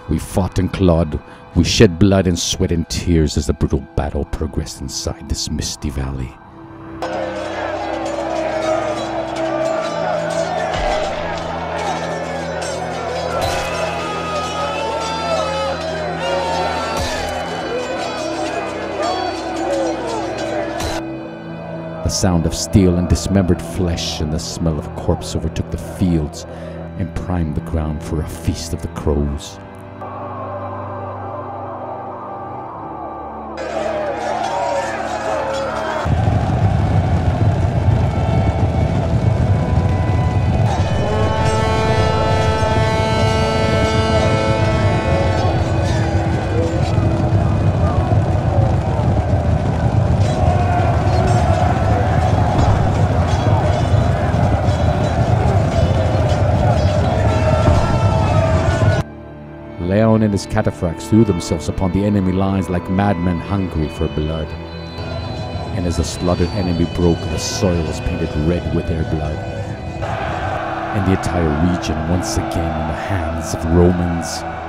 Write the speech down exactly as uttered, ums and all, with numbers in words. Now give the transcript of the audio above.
We fought and clawed, we shed blood and sweat and tears as the brutal battle progressed inside this misty valley. The sound of steel and dismembered flesh and the smell of a corpse overtook the fields and primed the ground for a feast of the crows. Leon and his cataphracts threw themselves upon the enemy lines like madmen hungry for blood. And as the slaughtered enemy broke, the soil was painted red with their blood. And the entire region once again in the hands of the Romans.